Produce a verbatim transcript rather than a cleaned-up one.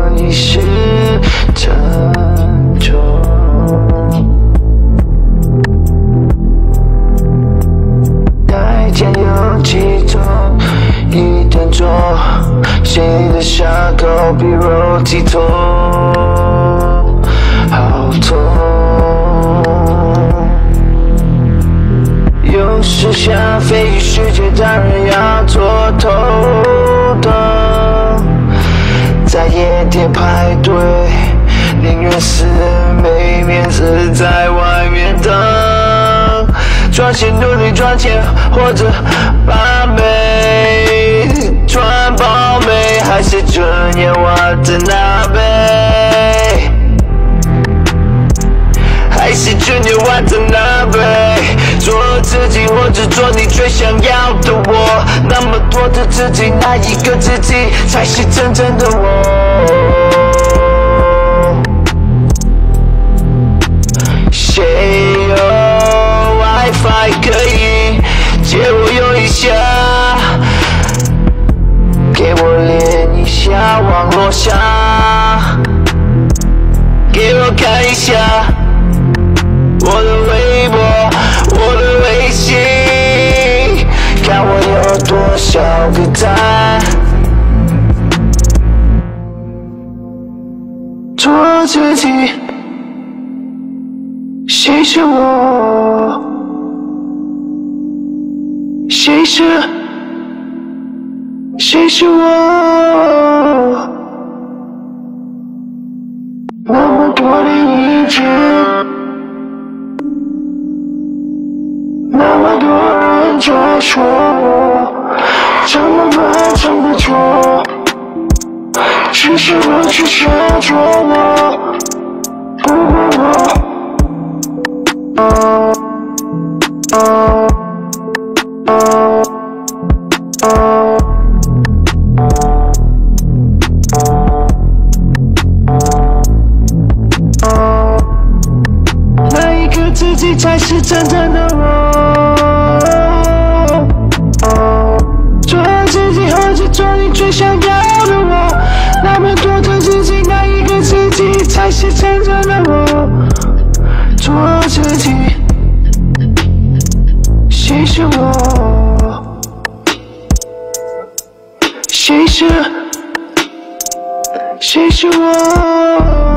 已是成就。那一天有几种一点钟，心里的伤口比肉体痛，好痛。有时想飞越世界，当然要做头等，在夜店排队，宁愿死没面子在外面等。赚钱努力赚钱，或者把妹赚爆美，还是尊严挖的那杯，还是尊严挖的那杯。做自己，或者做你最想要的我。那么多的自己，哪一个自己才是真正的我？谁有 WiFi 可以借我用一下？给我连一下网络下，给我看一下我的微博，我的微信，看我有多少个赞。做自己，谁是我？谁是？谁是我？那么多的意见，那么多人在说我这么漫长的错，只是我去想做我，不过我。哪一个自己才是真正的我？做自己，或者做你最想要的我。那么多的自己，哪一个自己才是真正的我？做自己，谁是我？谁是？谁是我？